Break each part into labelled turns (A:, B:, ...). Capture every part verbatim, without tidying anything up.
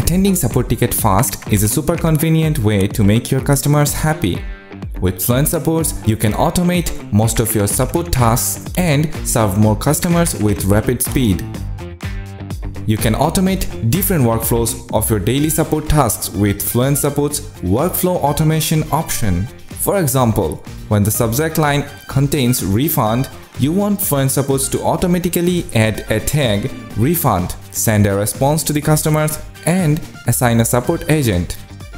A: Attending support ticket fast is a super convenient way to make your customers happy. With Fluent Support, you can automate most of your support tasks and serve more customers with rapid speed. You can automate different workflows of your daily support tasks with Fluent Support's workflow automation option. For example, when the subject line contains refund, you want Fluent Support to automatically add a tag refund, send a response to the customers, and assign a support agent.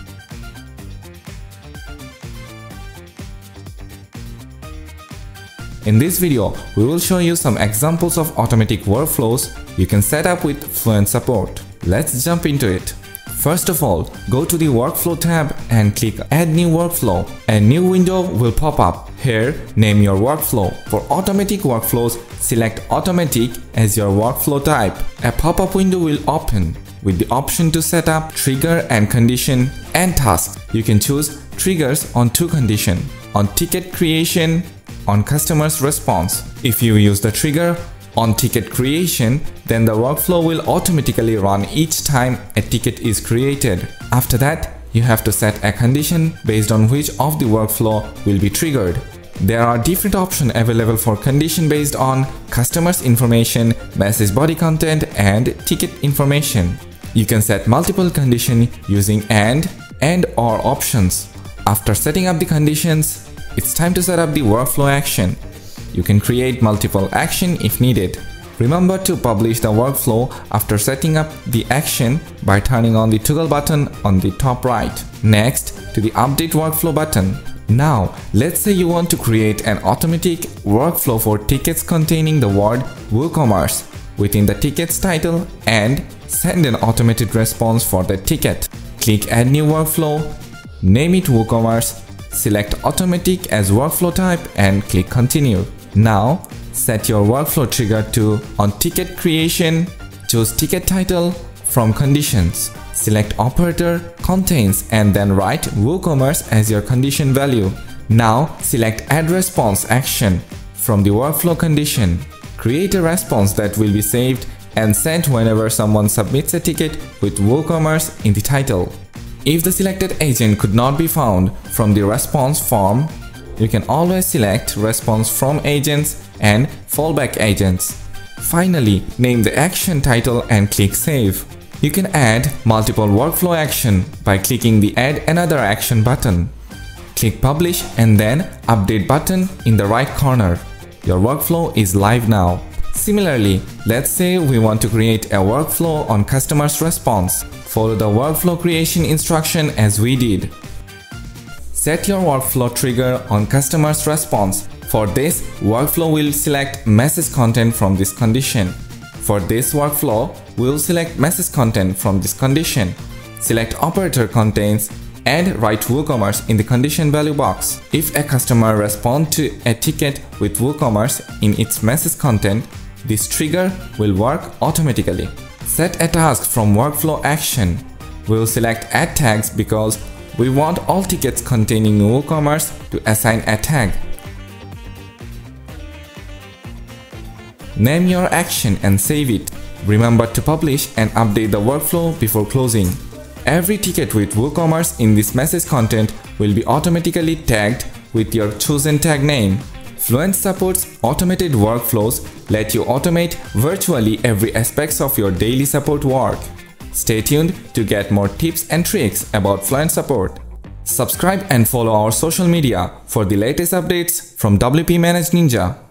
A: In this video, we will show you some examples of automatic workflows you can set up with Fluent Support. Let's jump into it. First of all, go to the Workflow tab and click Add New Workflow. A new window will pop up. Here, name your workflow. For automatic workflows, select Automatic as your workflow type. A pop-up window will open with the option to set up trigger and condition and tasks. You can choose triggers on two conditions: on ticket creation, on customer's response. If you use the trigger on ticket creation, then the workflow will automatically run each time a ticket is created. After that, you have to set a condition based on which of the workflow will be triggered. There are different options available for condition based on customer's information, message body content, and ticket information. You can set multiple conditions using AND and OR options. After setting up the conditions, it's time to set up the workflow action. You can create multiple actions if needed. Remember to publish the workflow after setting up the action by turning on the toggle button on the top right. Next, to the Update Workflow button. Now, let's say you want to create an automatic workflow for tickets containing the word WooCommerce within the ticket's title and send an automated response for the ticket. Click Add New Workflow, name it WooCommerce, select Automatic as workflow type and click Continue. Now, set your workflow trigger to on ticket creation, choose ticket title from conditions, select operator contains and then write WooCommerce as your condition value. Now, select Add Response action from the workflow condition. Create a response that will be saved and sent whenever someone submits a ticket with WooCommerce in the title. If the selected agent could not be found from the response form, you can always select Response from Agents and Fallback Agents. Finally, name the action title and click Save. You can add multiple workflow action by clicking the Add Another Action button. Click Publish and then Update button in the right corner. Your workflow is live now. Similarly, let's say we want to create a workflow on customer's response. Follow the workflow creation instruction as we did. Set your workflow trigger on customer's response. For this, workflow will select message content from this condition. For this workflow, we will select message content from this condition. Select operator contains and write WooCommerce in the condition value box. If a customer responds to a ticket with WooCommerce in its message content, this trigger will work automatically. Set a task from workflow action. We will select Add Tags because we want all tickets containing WooCommerce to assign a tag. Name your action and save it. Remember to publish and update the workflow before closing. Every ticket with WooCommerce in this message content will be automatically tagged with your chosen tag name. Fluent Support's automated workflows let you automate virtually every aspect of your daily support work. Stay tuned to get more tips and tricks about Fluent Support. Subscribe and follow our social media for the latest updates from W P Manage Ninja.